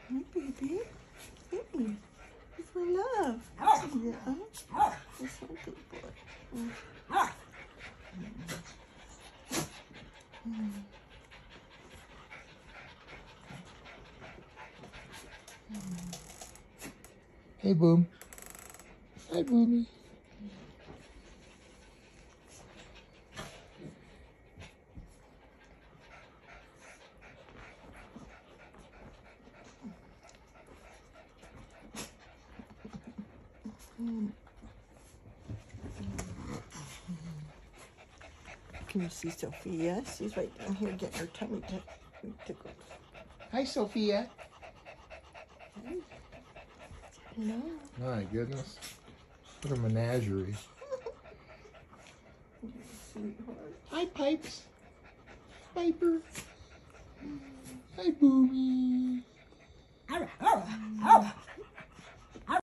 Hi, baby. Hey, it's my love. Yeah. It's so good boy. Hey, Boom. Hi, Boomy. Can you see Sophia? She's right down here getting her tummy tickled. Hi, Sophia. Hello. My goodness. What a menagerie. Sweetheart. Hi, Pipes. Piper. Hi, Boomy.